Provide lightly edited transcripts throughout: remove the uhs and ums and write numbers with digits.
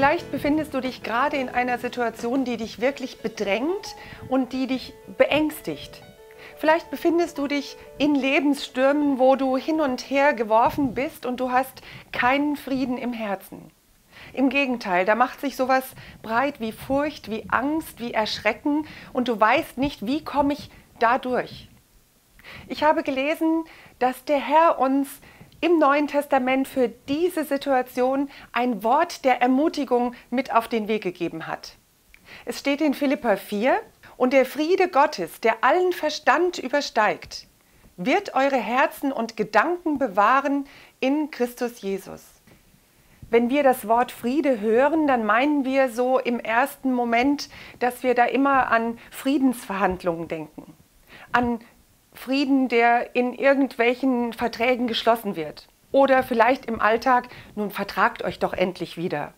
Vielleicht befindest du dich gerade in einer Situation, die dich wirklich bedrängt und die dich beängstigt. Vielleicht befindest du dich in Lebensstürmen, wo du hin und her geworfen bist und du hast keinen Frieden im Herzen. Im Gegenteil, da macht sich sowas breit wie Furcht, wie Angst, wie Erschrecken und du weißt nicht, wie komme ich da durch. Ich habe gelesen, dass der Herr uns im Neuen Testament für diese Situation ein Wort der Ermutigung mit auf den Weg gegeben hat. Es steht in Philipper 4: Und der Friede Gottes, der allen Verstand übersteigt, wird eure Herzen und Gedanken bewahren in Christus Jesus. Wenn wir das Wort Friede hören, dann meinen wir so im ersten Moment, dass wir da immer an Friedensverhandlungen denken, an Frieden, der in irgendwelchen Verträgen geschlossen wird. Oder vielleicht im Alltag: nun vertragt euch doch endlich wieder.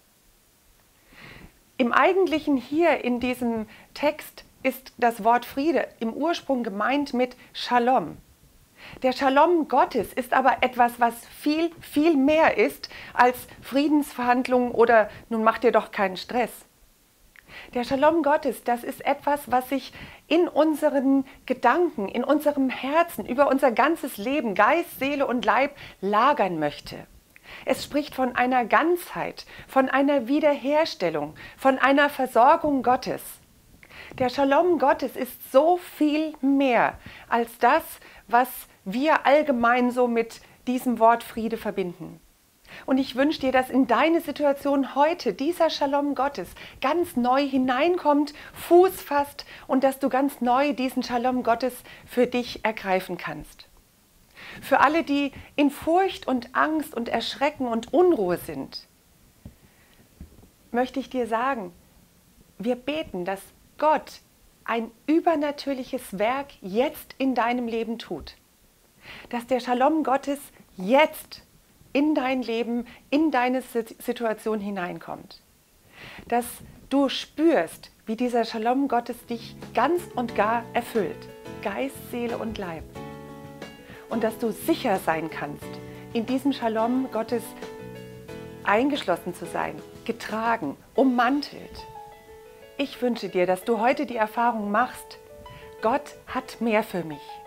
Im Eigentlichen hier in diesem Text ist das Wort Friede im Ursprung gemeint mit Shalom. Der Shalom Gottes ist aber etwas, was viel, viel mehr ist als Friedensverhandlungen oder nun macht ihr doch keinen Stress. Der Shalom Gottes, das ist etwas, was sich in unseren Gedanken, in unserem Herzen, über unser ganzes Leben, Geist, Seele und Leib lagern möchte. Es spricht von einer Ganzheit, von einer Wiederherstellung, von einer Versorgung Gottes. Der Shalom Gottes ist so viel mehr als das, was wir allgemein so mit diesem Wort Friede verbinden. Und ich wünsche dir, dass in deine Situation heute dieser Shalom Gottes ganz neu hineinkommt, Fuß fasst und dass du ganz neu diesen Shalom Gottes für dich ergreifen kannst. Für alle, die in Furcht und Angst und Erschrecken und Unruhe sind, möchte ich dir sagen, wir beten, dass Gott ein übernatürliches Werk jetzt in deinem Leben tut. Dass der Shalom Gottes jetzt in dein Leben, in deine Situation hineinkommt. Dass du spürst, wie dieser Shalom Gottes dich ganz und gar erfüllt, Geist, Seele und Leib. Und dass du sicher sein kannst, in diesem Shalom Gottes eingeschlossen zu sein, getragen, ummantelt. Ich wünsche dir, dass du heute die Erfahrung machst: Gott hat mehr für mich.